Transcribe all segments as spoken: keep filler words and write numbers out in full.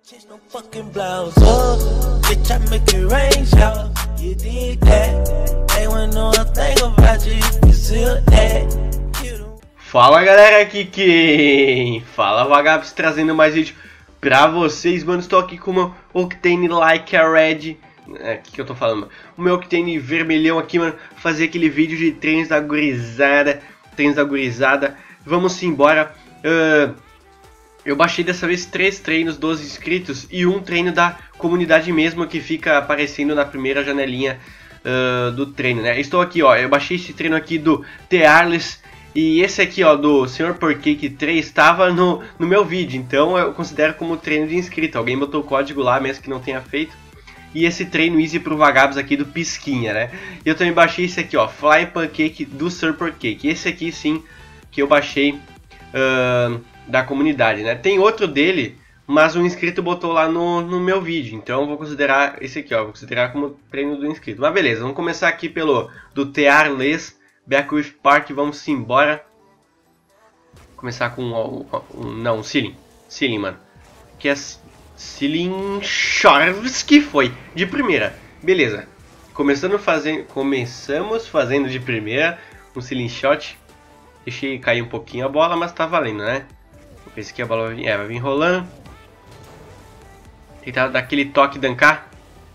Just no fucking blouse up, bitch, I make it rain shower. You did that, they wanna know a thing about you, you feel that. Fala galera, aqui quem fala Vagabs, trazendo mais vídeo pra vocês, mano. Estou aqui com o meu Octane Like a Red. É, o que, que eu tô falando? O meu Octane vermelhão aqui, mano. Fazer aquele vídeo de treinos da gurizada. Treinos da gurizada. Vamos embora. Uh, eu baixei dessa vez três treinos dos inscritos e um treino da comunidade mesmo, que fica aparecendo na primeira janelinha uh, do treino, né? Estou aqui, ó. Eu baixei esse treino aqui do Tearless. E esse aqui, ó, do senhor Porcake três estava no, no meu vídeo, então eu considero como treino de inscrito. Alguém botou o código lá, mesmo que não tenha feito. E esse treino easy pro Vagabos aqui do Pisquinha, né? E eu também baixei esse aqui, ó, Flying Pancake do senhor Porcake. Esse aqui, sim, que eu baixei uh, da comunidade, né? Tem outro dele, mas um inscrito botou lá no, no meu vídeo. Então eu vou considerar esse aqui, ó, vou considerar como treino do inscrito. Mas beleza, vamos começar aqui pelo do Tearless. Back with Park, vamos embora. Começar com um, um, não, um Ceiling. Ceiling, mano. Que é Ceiling Shorts, que foi de primeira. Beleza. Começando fazendo, começamos fazendo de primeira um Ceiling Shot. Deixei cair um pouquinho a bola, mas tá valendo, né? Vou ver se aqui a bola vai vir, é, vai vir rolando. Tentar dar aquele toque dancar.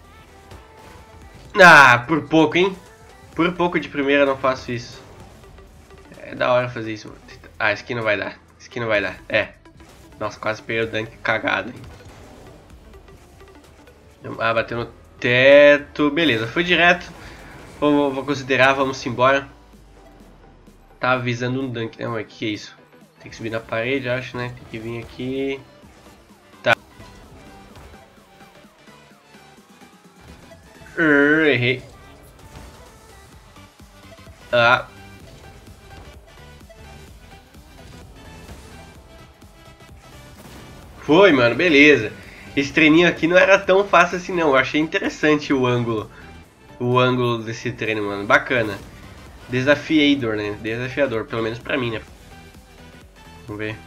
Ah, por pouco, hein? Por pouco de primeira não faço isso. É da hora fazer isso. Ah, esse aqui não vai dar. Esse aqui não vai dar. É. Nossa, quase peguei o dunk cagado. Ah, bateu no teto. Beleza, foi direto. Vou, vou considerar, vamos embora. Tava visando um dunk, né? Mas que é isso? Tem que subir na parede, acho, né? Tem que vir aqui. Tá. Uh, errei. Ah. Foi, mano, beleza. Esse treininho aqui não era tão fácil assim não. Eu achei interessante o ângulo. O ângulo desse treino, mano. Bacana. Desafiador, né? Desafiador, pelo menos pra mim, né? Vamos ver.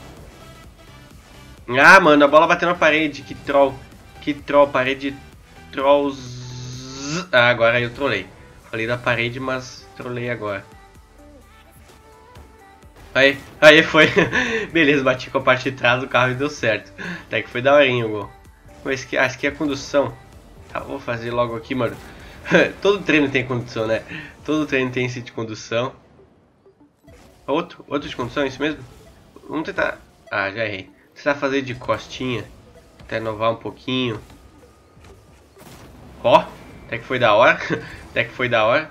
Ah, mano, a bola bateu na parede. Que troll. Que troll, parede trolls. Ah, agora eu trolei. Falei da parede, mas trolei agora. Aí, aí foi. Beleza, bati com a parte de trás do carro e deu certo. Até que foi daorinha o gol. Mas que, acho que é a condução. Tá, vou fazer logo aqui, mano. Todo treino tem condução, né? Todo treino tem esse de condução. Outro? Outro de condução, é isso mesmo? Vamos tentar. Ah, já errei. Tentar fazer de costinha. Até inovar um pouquinho. Ó, até que foi da hora. Até que foi da hora.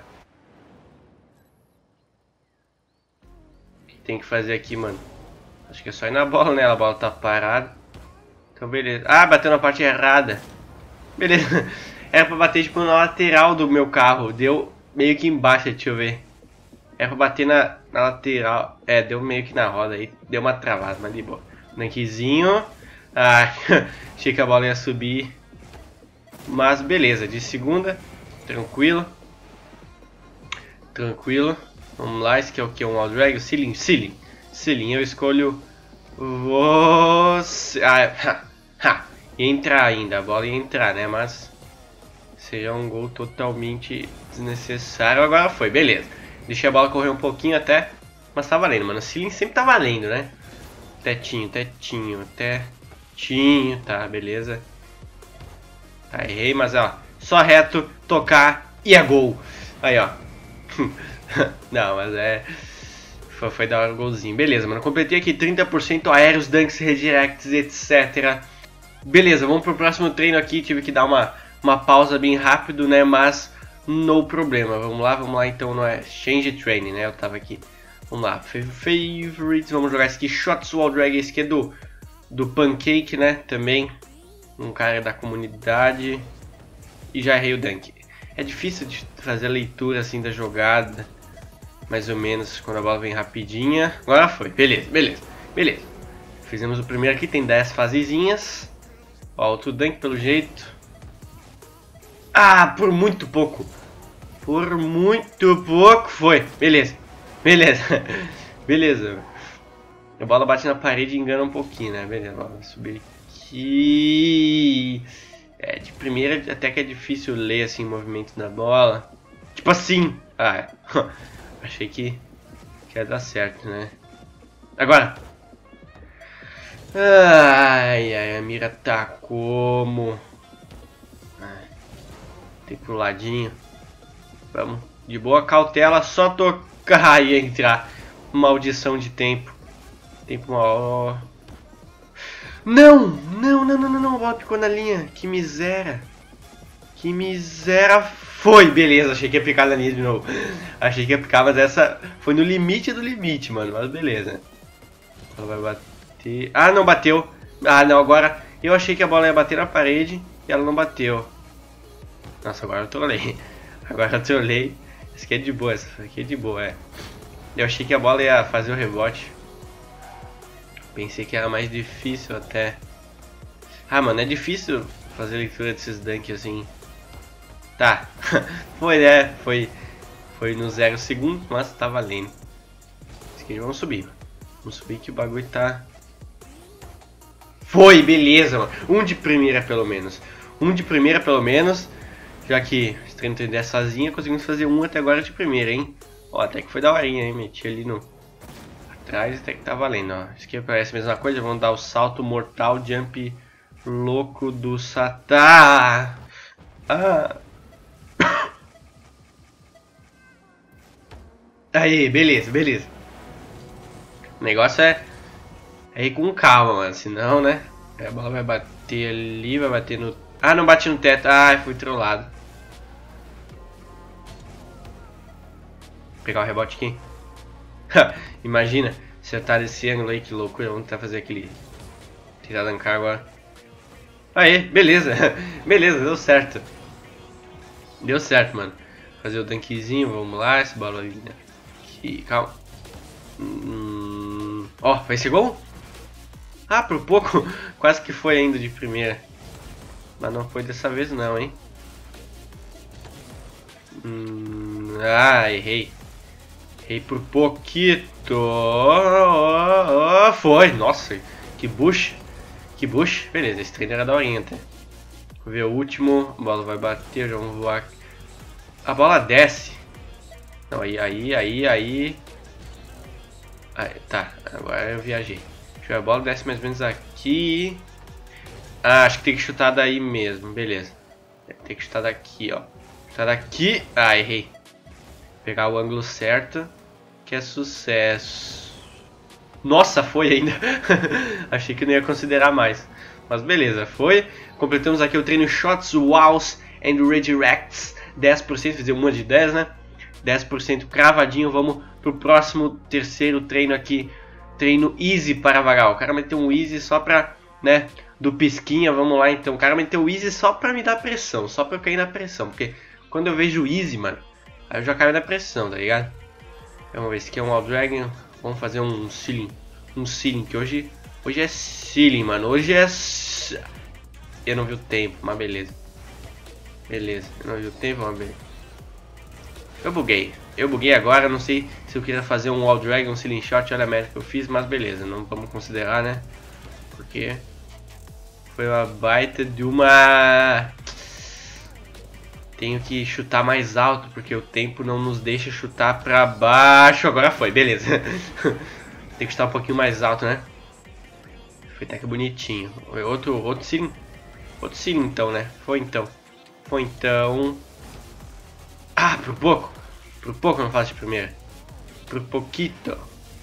O que tem que fazer aqui, mano? Acho que é só ir na bola, né? A bola tá parada. Então, beleza. Ah, bateu na parte errada. Beleza. Era pra bater, tipo, na lateral do meu carro. Deu meio que embaixo, deixa eu ver. Era pra bater na, na lateral. É, deu meio que na roda aí. Deu uma travada, mas de boa. Nanquezinho. Ah, achei que a bola ia subir. Mas beleza, de segunda. Tranquilo. Tranquilo. Vamos lá, esse aqui é o que? Um wall drag? Ceiling, ceiling. Ceiling, eu escolho você. Ah, ha, ha. Ia entrar ainda, a bola ia entrar, né? Mas seria um gol totalmente desnecessário. Agora foi, beleza. Deixei a bola correr um pouquinho até. Mas tá valendo, mano. Ceiling sempre tá valendo, né? Tetinho, tetinho, tetinho. Tá, beleza. Tá, errei, mas ó. Só reto, tocar e é gol. Aí, ó. Não, mas é... Foi, foi dar um golzinho. Beleza, mano. Completei aqui trinta por cento aéreos, dunks, redirects, etcétera. Beleza, vamos pro próximo treino aqui. Tive que dar uma, uma pausa bem rápido, né? Mas no problema. Vamos lá, vamos lá então. Não é Change Training, né? Eu tava aqui. Vamos lá. Favorites. Vamos jogar esse aqui. Shots Wall Drag. Esse aqui é do, do Pancake, né? Também. Um cara da comunidade. E já errei o dunk. É difícil de fazer a leitura assim da jogada. Mais ou menos quando a bola vem rapidinha. Agora foi. Beleza, beleza, beleza. Fizemos o primeiro aqui. Tem dez fasezinhas. Ó, outro dunk pelo jeito. Ah, por muito pouco. Por muito pouco foi. Beleza, beleza. Beleza. A bola bate na parede e engana um pouquinho, né? Beleza, vamos subir aqui. É, de primeira até que é difícil ler assim movimentos da bola. Tipo assim. Ah, achei que, que ia dar certo, né? Agora. Ai, ai, a mira tá como? Ai, tem pro ladinho. Vamos. De boa cautela, só tocar e entrar. Maldição de tempo. Tempo mal. Não! Não, não, não, não, não. A bola ficou na linha. Que miséria. Que miséria. Foi, beleza. Achei que ia picar na linha de novo. Achei que ia picar, mas essa foi no limite do limite, mano. Mas beleza. Ela vai bater. Ah, não bateu. Ah, não. Agora eu achei que a bola ia bater na parede e ela não bateu. Nossa, agora eu trolei. Agora eu trolei. Isso aqui é de boa. Essa aqui é de boa, é. Eu achei que a bola ia fazer o rebote. Pensei que era mais difícil até. Ah, mano, é difícil fazer leitura desses dunks assim. Tá. Foi, né? Foi, foi no zero segundo, mas tá valendo. Aqui, vamos subir. Vamos subir que o bagulho tá... Foi, beleza, mano. Um de primeira pelo menos. Um de primeira pelo menos. Já que o treino tem dez sozinha, conseguimos fazer um até agora de primeira, hein? Ó, até que foi da horinha, hein? Meti ali no... atrás, até que tá valendo, ó. Isso aqui parece a mesma coisa. Vamos dar o salto mortal, jump louco do Satã. Ah. Aí, beleza, beleza. O negócio é, é ir com calma, mano. Senão, né? A bola vai bater ali, vai bater no... Ah, não bati no teto. Ai, fui trollado. Vou pegar o rebote aqui. Imagina, acertar esse ângulo aí, que loucura. Vamos tentar fazer aquele... tentar dancar agora. Aê, beleza. Beleza, deu certo. Deu certo, mano. Fazer o dunkzinho, vamos lá. Esse bola ali, né? Aqui, calma. Hum... Ó, vai ser gol? Ah, por pouco. Quase que foi ainda de primeira. Mas não foi dessa vez não, hein? Hum... Ah, errei. Errei por pouquito. Oh, oh, foi. Nossa, que bucha. Que bucha. Beleza, esse treino era da horinha até. Vou ver o último. A bola vai bater, já vamos voar. A bola desce. Não, aí, aí, aí, aí. Aí, tá, agora eu viajei. Deixa eu ver, a bola desce mais ou menos aqui. Ah, acho que tem que chutar daí mesmo, beleza. Tem que chutar daqui, ó. Chutar daqui. Ah, errei. Pegar o ângulo certo, que é sucesso. Nossa, foi ainda. Achei que não ia considerar mais. Mas beleza, foi. Completamos aqui o treino Shots, Wows and Redirects. dez por cento, fazer uma de dez, né? dez por cento cravadinho. Vamos pro próximo terceiro treino aqui. Treino Easy para vagar. O cara meteu um Easy só pra, né, do pisquinha. Vamos lá então. O cara meteu o Easy só pra me dar pressão. Só pra eu cair na pressão. Porque quando eu vejo o Easy, mano, aí eu já caio na pressão, tá ligado? Vamos ver, esse aqui é um Wall Dragon. Vamos fazer um ceiling. Um ceiling, que hoje, hoje é ceiling, mano. Hoje é... Eu não vi o tempo, mas beleza. Beleza, eu não vi o tempo, vamos ver. Eu buguei. Eu buguei agora, não sei se eu queria fazer um Wall Dragon, um ceiling shot. Olha a merda que eu fiz, mas beleza. Não vamos considerar, né? Porque foi uma baita de uma... Tenho que chutar mais alto, porque o tempo não nos deixa chutar pra baixo. Agora foi, beleza. Tem que chutar um pouquinho mais alto, né? Foi até que bonitinho. Outro, outro ceiling. Outro ceiling então, né? Foi então. Foi então. Ah, por pouco. Por pouco eu não faço de primeira. Por pouquito.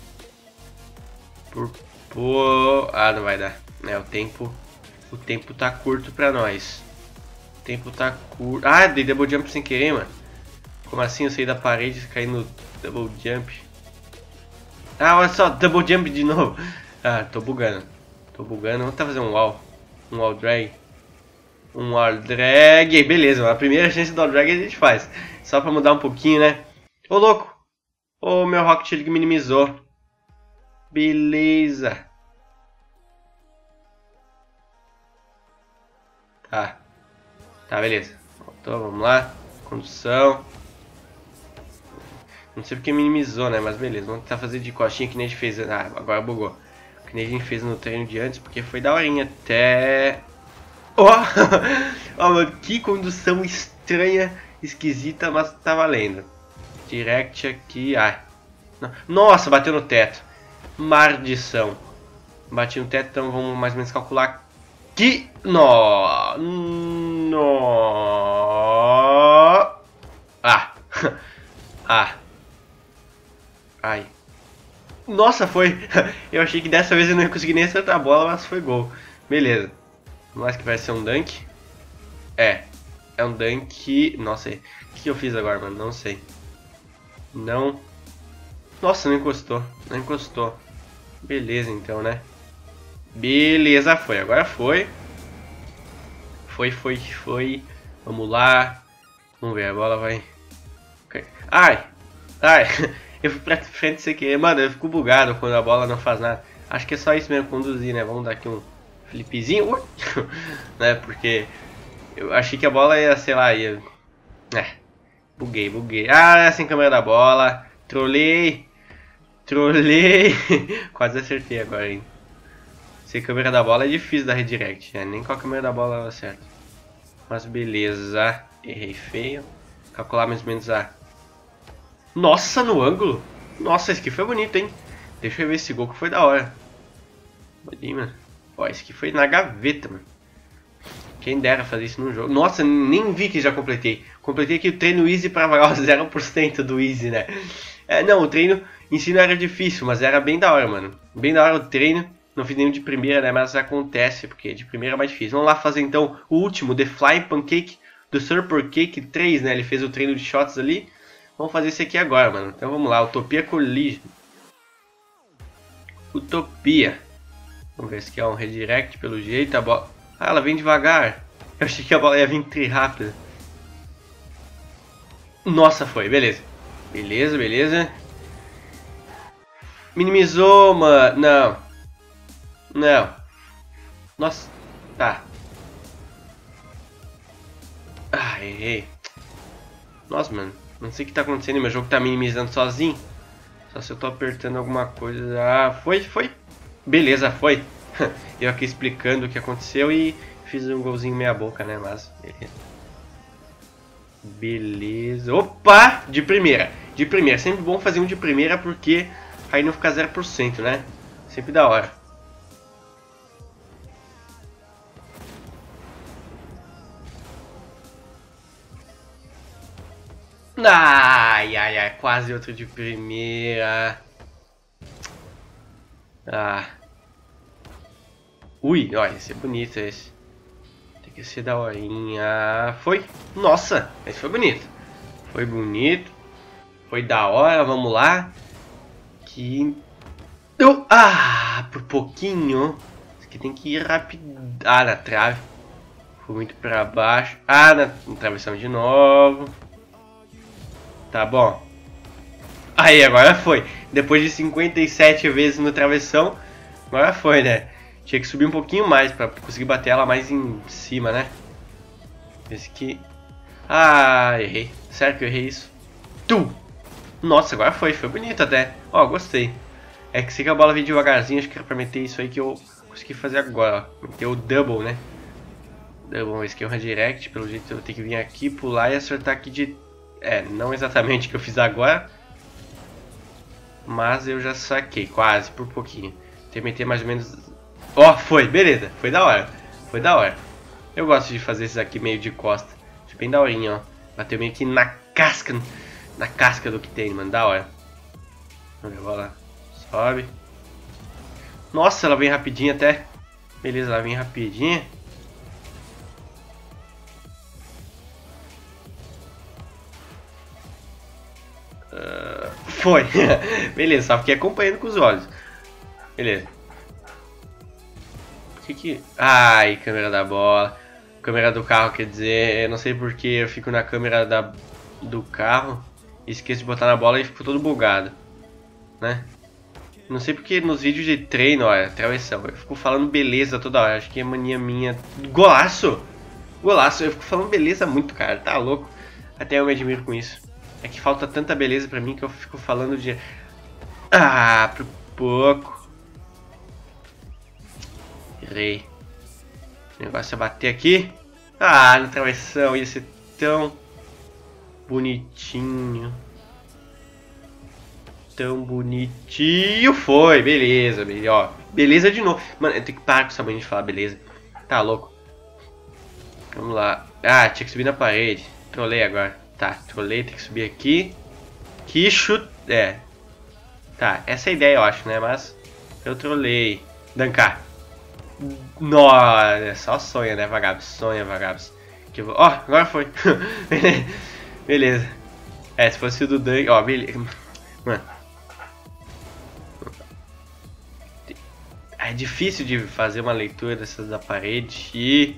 Por po... Ah, não vai dar. É, o tempo... O tempo tá curto pra nós. O tempo tá curto. Ah, dei double jump sem querer, mano. Como assim eu saí da parede e caí no double jump? Ah, olha só, double jump de novo. Ah, tô bugando. Tô bugando. Vamos tentar fazer um wall. Um wall drag. Um wall drag. Beleza, a primeira chance do wall drag a gente faz. Só pra mudar um pouquinho, né? Ô, louco. Ô, meu Rocket League minimizou. Beleza. Tá. Tá, beleza. Voltou, vamos lá. Condução. Não sei porque minimizou, né? Mas beleza. Vamos tentar fazer de costinha que nem a gente fez. Ah, agora bugou. Que nem a gente fez no treino de antes, porque foi daorinha até... Ó! Oh! Oh, mano, que condução estranha, esquisita, mas tá valendo. Direct aqui, ai. Nossa, bateu no teto. Maldição. Bati no teto, então vamos mais ou menos calcular que... No... No... Ah. Ah. Ai. Nossa, foi. Eu achei que dessa vez eu não ia conseguir nem acertar a bola, mas foi gol. Beleza. Vamos lá, que vai ser um dunk. É. É um dunk... Nossa, o que eu fiz agora, mano? Não sei. Não... Nossa, não encostou. Não encostou. Beleza, então, né? Beleza, foi. Agora foi. Foi, foi, foi. Vamos lá. Vamos ver, a bola vai... Okay. Ai! Ai! Eu fui pra frente sem querer. Mano, eu fico bugado quando a bola não faz nada. Acho que é só isso mesmo, conduzir, né? Vamos dar aqui um flipzinho. Né? Porque eu achei que a bola ia, sei lá, ia... É. Buguei, buguei. Ah, sem câmera da bola. Trolei. Trolei. Quase acertei agora, hein? Sem câmera da bola é difícil dar redirect, né? Nem com a câmera da bola eu acerto. Mas beleza. Errei feio. Calcular mais ou menos a... Nossa, no ângulo. Nossa, esse aqui foi bonito, hein? Deixa eu ver esse gol que foi da hora. Olha, mano. Ó, esse aqui foi na gaveta, mano. Quem dera fazer isso num jogo. Nossa, nem vi que já completei. Completei aqui o treino easy pra vagar o zero por cento do easy, né? É, não, o treino em si não era difícil, mas era bem da hora, mano. Bem da hora o treino. Não fiz nenhum de primeira, né? Mas acontece, porque de primeira é mais difícil. Vamos lá fazer então o último, The Flying Pancake do Super Cake três, né? Ele fez o treino de shots ali. Vamos fazer esse aqui agora, mano. Então vamos lá, Utopia Collision. Utopia. Vamos ver se aqui é um redirect pelo jeito. A bola... Ah, ela vem devagar. Eu achei que a bola ia vir tri rápida. Nossa, foi. Beleza. Beleza, beleza. Minimizou, mano. Não. Não. Nossa. Tá. Ah, errei. Nossa, mano. Não sei o que tá acontecendo. Meu jogo tá minimizando sozinho. Só se eu tô apertando alguma coisa. Ah, foi, foi. Beleza, foi. Eu aqui explicando o que aconteceu e fiz um golzinho meia boca, né? Mas, beleza. Beleza. Opa! De primeira. De primeira. Sempre bom fazer um de primeira porque aí não fica zero por cento, né? Sempre da hora. Ai, ai, ai. Quase outro de primeira. Ah. Ui, olha, esse é bonito esse. Tem que ser da horinha. Foi. Nossa, esse foi bonito. Foi bonito. Foi da hora, vamos lá. Que... Eu... Ah, por pouquinho. Isso aqui tem que ir rápido. Ah, na trave. Foi muito pra baixo. Ah, na, na travessão de novo. Tá bom. Aí, agora foi. Depois de cinquenta e sete vezes no travessão, agora foi, né? Tinha que subir um pouquinho mais pra conseguir bater ela mais em cima, né? Esse aqui... Ah, errei. Sério que eu errei isso? Tu! Nossa, agora foi. Foi bonito até. Ó, gostei. É que se a bola vir devagarzinho, acho que era pra meter isso aí que eu consegui fazer agora, ó. Meter o double, né? Double, esse aqui é um redirect. Pelo jeito eu vou ter que vir aqui, pular e acertar aqui de... É, não exatamente o que eu fiz agora. Mas eu já saquei, quase, por pouquinho. Tem que meter mais ou menos... Ó, oh, foi, beleza, foi da hora. Foi da hora. Eu gosto de fazer esses aqui meio de costa. Acho bem daorinha, ó. Bateu meio que na casca, na casca do que tem, mano, da hora. Vamos ver, bola. Sobe. Nossa, ela vem rapidinho até. Beleza, ela vem rapidinho. Uh, foi. Beleza, só fiquei acompanhando com os olhos. Beleza. Por que que... Ai, câmera da bola. Câmera do carro, quer dizer... Eu não sei porque eu fico na câmera da... do carro e esqueço de botar na bola e fico todo bugado, né? Não sei porque nos vídeos de treino, olha, travessão, eu fico falando beleza toda hora. Acho que é mania minha. Golaço! Golaço, eu fico falando beleza muito, cara, tá louco? Até eu me admiro com isso. É que falta tanta beleza pra mim que eu fico falando de... Ah, por pouco. Errei. O negócio é bater aqui. Ah, na travessão. Ia ser tão bonitinho. Tão bonitinho. Foi, beleza, beleza. Ó, beleza de novo. Mano, eu tenho que parar com essa mãe de falar beleza. Tá louco. Vamos lá. Ah, tinha que subir na parede. Trolei agora. Tá, trolei, tem que subir aqui. Que chute. É. Tá, essa é a ideia, eu acho, né? Mas eu trolei. Dancar. Nossa, só sonha, né, vagabos? Sonha, vagabos. Que eu vou... Ó, agora foi. Beleza. É, se fosse o do Dan... Ó, beleza. Mano. É difícil de fazer uma leitura dessas da parede e...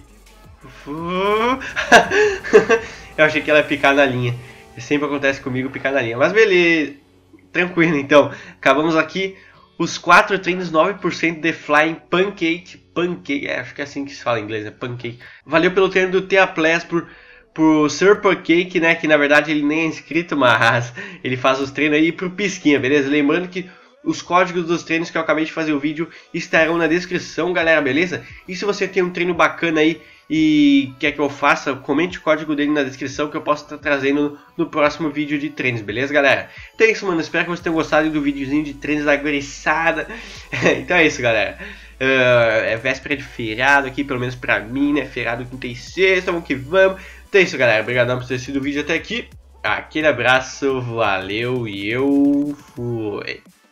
Eu achei que ela ia picar na linha. Sempre acontece comigo picar na linha. Mas beleza. Tranquilo, então. Acabamos aqui. Os quatro treinos, nove por cento de Flying Pancake. Pancake, é, acho que é assim que se fala em inglês, é Pancake. Valeu pelo treino do Teaples por, por Sir Pancake, né? Que na verdade ele nem é inscrito, mas ele faz os treinos aí pro Pisquinha, beleza? Lembrando que os códigos dos treinos que eu acabei de fazer o vídeo estarão na descrição, galera, beleza? E se você tem um treino bacana aí e quer que eu faça, comente o código dele na descrição que eu posso estar trazendo no, no próximo vídeo de treinos, beleza, galera? Então é isso, mano, espero que vocês tenham gostado do videozinho de treinos da gurizada. Então é isso, galera. Uh, é véspera de feriado aqui, pelo menos pra mim, né? Feriado quinta e sexta, vamos que vamos. Então é isso, galera, obrigadão por ter assistido o vídeo até aqui. Aquele abraço, valeu e eu fui.